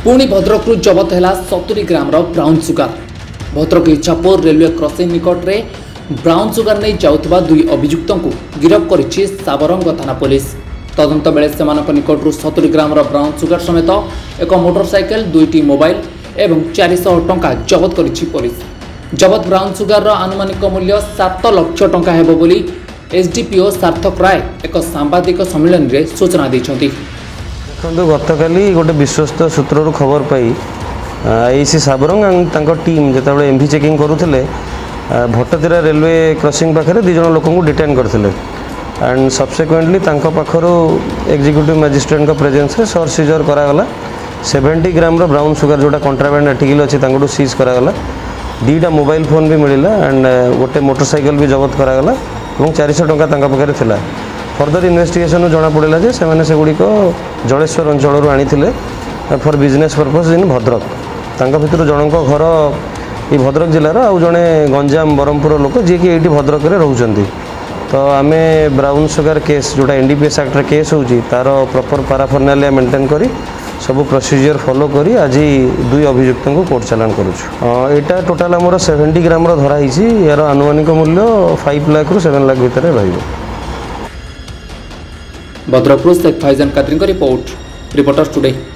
पुणी भद्रक जबत है 70 gram brown sugar. Bhadrak Ichhapur railway crossing निकट में ब्राउन सुगार नहीं जाउथबा दुई अभियुक्तों को गिरफ्त करिछि साबरंग थाना पुलिस। तदंत बेले सेमानक निकटरू 70 ग्राम ब्राउन सुगार समेत एक मोटरसाइकेल 2टी मोबाइल एवं 400 टंका जबत करिछि पुलिस। जबत ब्राउन सुगार आनुमानिक मूल्य 7 लाख टंका हेबो बोली एसडीपीओ सार्थक राय एक सांबादिक सम्मेलन में सूचना दैछन्ति। देखो गतकाली गोटे विश्वस्त सूत्रु खबर पाई आईसी साबरंग एंड टीम जो एमवी चेकिंग करुले भट्टतीरा रेलवे क्रॉसिंग पाखे दुई जन लोक डिटेन करते एंड सब्सिक्वेंटली पाखर एग्जीक्यूटिव मैजिस्ट्रेट प्रेजेंस में सर्च सीजर करागला 70 ग्राम ब्राउन सुगार जोटा कंट्राबैंड आर्टिकल अच्छी सीज करागला। 2टा मोबाइल फोन भी मिलला एंड गोटे मोटरसाइकेल भी जबत करागला और 400 टंका पाखे थिला। फर्दर इन्वेस्टिगेशन जना पड़ा जे से गुड़िक जलेश्वर अंचल आनी for business purpose in Bhadrak. भर जनक घर ये भद्रक जिलार आउ जड़े गंजाम बरहमपुर लोक जी कि ये भद्रक में रोचंती। तो आम ब्राउन सुगार केस जोटा एनडीपीएस एक्ट केस होची तार प्रॉपर पैराफर्नालिया मेंटेन करी सब प्रोसीजर फॉलो करी आज दुई अभियुक्त को कोर्ट चालान करुछु। एटा टोटाल आमर 70 ग्राम धराई यार आनुमानिक मूल्य 5 लाख रु 7 लाख भितर रहिबो। Bhadrak Sheikh Faizan Qadri report, reporters today.